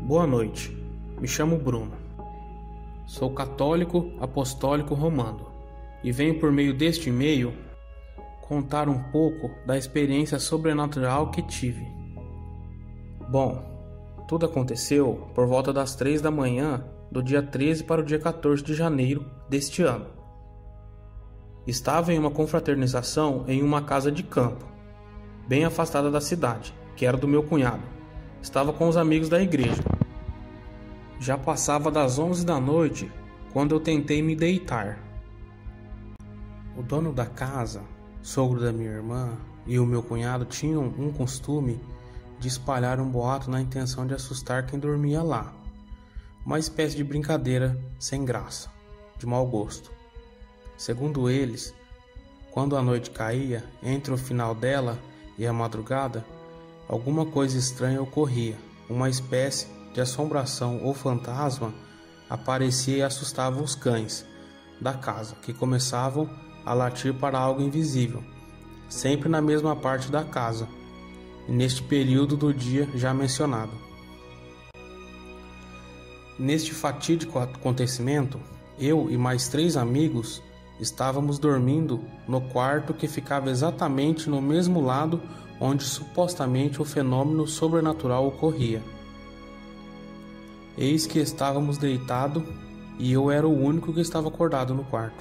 Boa noite, me chamo Bruno. Sou católico apostólico romano e venho por meio deste e-mail contar um pouco da experiência sobrenatural que tive. Bom, tudo aconteceu por volta das 3 da manhã do dia 13 para o dia 14 de janeiro deste ano. Estava em uma confraternização em uma casa de campo, bem afastada da cidade, que era do meu cunhado. Estava com os amigos da igreja. Já passava das 11 da noite quando eu tentei me deitar. O dono da casa, sogro da minha irmã, e o meu cunhado tinham um costume de espalhar um boato na intenção de assustar quem dormia lá. Uma espécie de brincadeira sem graça, de mau gosto. Segundo eles, quando a noite caía, entre o final dela e a madrugada, alguma coisa estranha ocorria, uma espécie de assombração ou fantasma aparecia e assustava os cães da casa, que começavam a latir para algo invisível, sempre na mesma parte da casa, e neste período do dia já mencionado. Neste fatídico acontecimento, eu e mais 3 amigos estávamos dormindo no quarto que ficava exatamente no mesmo lado onde supostamente o fenômeno sobrenatural ocorria. Eis que estávamos deitados e eu era o único que estava acordado no quarto.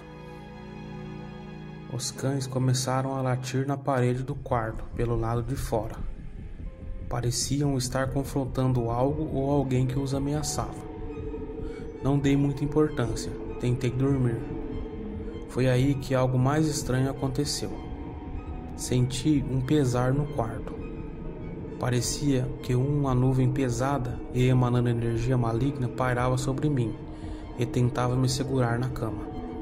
Os cães começaram a latir na parede do quarto, pelo lado de fora. Pareciam estar confrontando algo ou alguém que os ameaçava. Não dei muita importância, tentei dormir. Foi aí que algo mais estranho aconteceu. Senti um pesar no quarto. Parecia que uma nuvem pesada e emanando energia maligna pairava sobre mim e tentava me segurar na cama.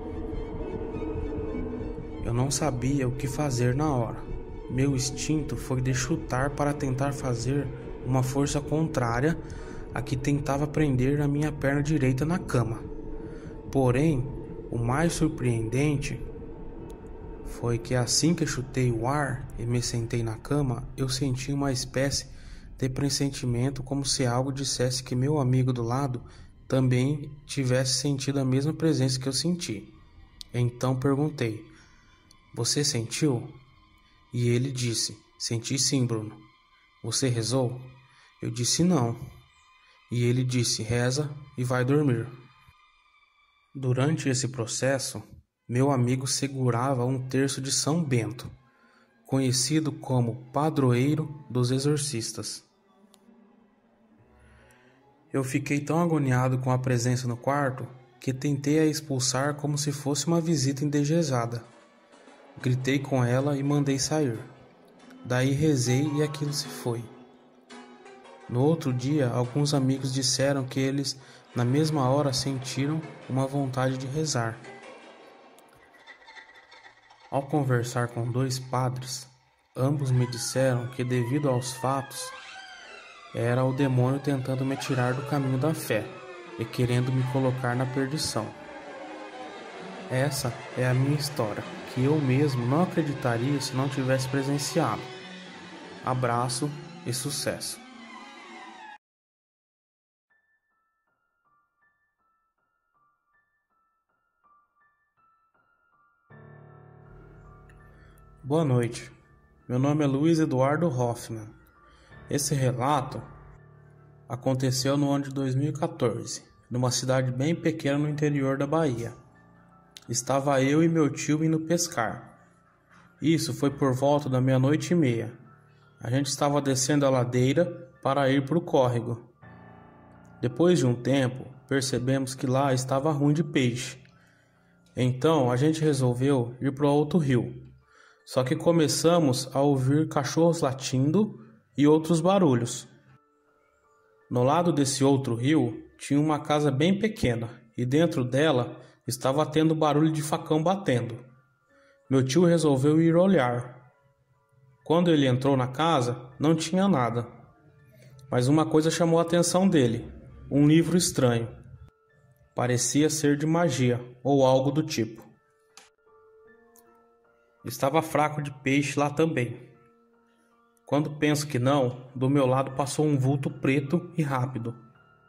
Eu não sabia o que fazer na hora. Meu instinto foi de chutar para tentar fazer uma força contrária a que tentava prender a minha perna direita na cama. Porém, o mais surpreendente foi que assim que chutei o ar e me sentei na cama, eu senti uma espécie de pressentimento, como se algo dissesse que meu amigo do lado também tivesse sentido a mesma presença que eu senti. Então perguntei: "Você sentiu?" E ele disse: "Senti sim, Bruno. Você rezou?" Eu disse: "Não." E ele disse: "Reza e vai dormir." Durante esse processo, meu amigo segurava um terço de São Bento, conhecido como padroeiro dos exorcistas. Eu fiquei tão agoniado com a presença no quarto que tentei a expulsar como se fosse uma visita indesejada. Gritei com ela e mandei sair. Daí rezei e aquilo se foi. No outro dia, alguns amigos disseram que eles, na mesma hora, sentiram uma vontade de rezar. Ao conversar com 2 padres, ambos me disseram que, devido aos fatos, era o demônio tentando me tirar do caminho da fé e querendo me colocar na perdição. Essa é a minha história, que eu mesmo não acreditaria se não tivesse presenciado. Abraço e sucesso! Boa noite, meu nome é Luiz Eduardo Hoffman. Esse relato aconteceu no ano de 2014, numa cidade bem pequena no interior da Bahia. Estava eu e meu tio indo pescar. Isso foi por volta da 00:30. A gente estava descendo a ladeira para ir para o córrego. Depois de um tempo, percebemos que lá estava ruim de peixe. Então a gente resolveu ir para outro rio. Só que começamos a ouvir cachorros latindo e outros barulhos. No lado desse outro rio tinha uma casa bem pequena e dentro dela estava tendo barulho de facão batendo. Meu tio resolveu ir olhar. Quando ele entrou na casa, não tinha nada. Mas uma coisa chamou a atenção dele: um livro estranho. Parecia ser de magia ou algo do tipo. Estava fraco de peixe lá também. Quando penso que não, do meu lado passou um vulto preto e rápido.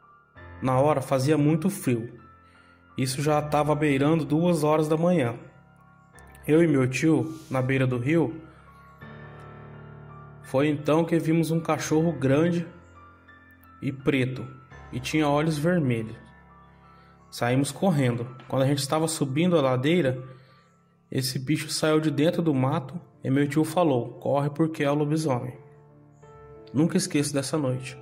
Na hora fazia muito frio. Isso já estava beirando 2 horas da manhã. Eu e meu tio, na beira do rio, foi então que vimos um cachorro grande e preto e tinha olhos vermelhos. Saímos correndo. Quando a gente estava subindo a ladeira, esse bicho saiu de dentro do mato e meu tio falou: corre porque é o lobisomem. Nunca esqueço dessa noite.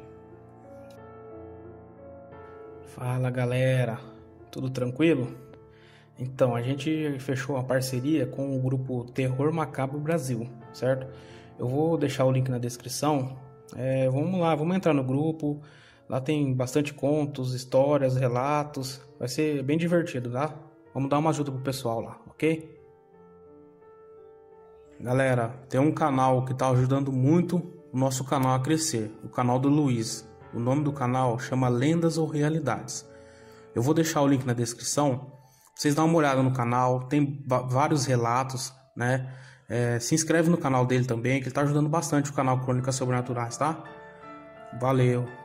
Fala galera, tudo tranquilo? Então, a gente fechou uma parceria com o grupo Terror Macabro Brasil, certo? Eu vou deixar o link na descrição. Vamos lá, vamos entrar no grupo. Lá tem bastante contos, histórias, relatos. Vai ser bem divertido, tá? Vamos dar uma ajuda pro pessoal lá, ok? Galera, tem um canal que tá ajudando muito o nosso canal a crescer. O canal do Luiz. O nome do canal chama Lendas ou Realidades. Eu vou deixar o link na descrição. Vocês dão uma olhada no canal. Tem vários relatos, né? Se inscreve no canal dele também, que ele tá ajudando bastante o canal Crônicas Sobrenaturais, tá? Valeu!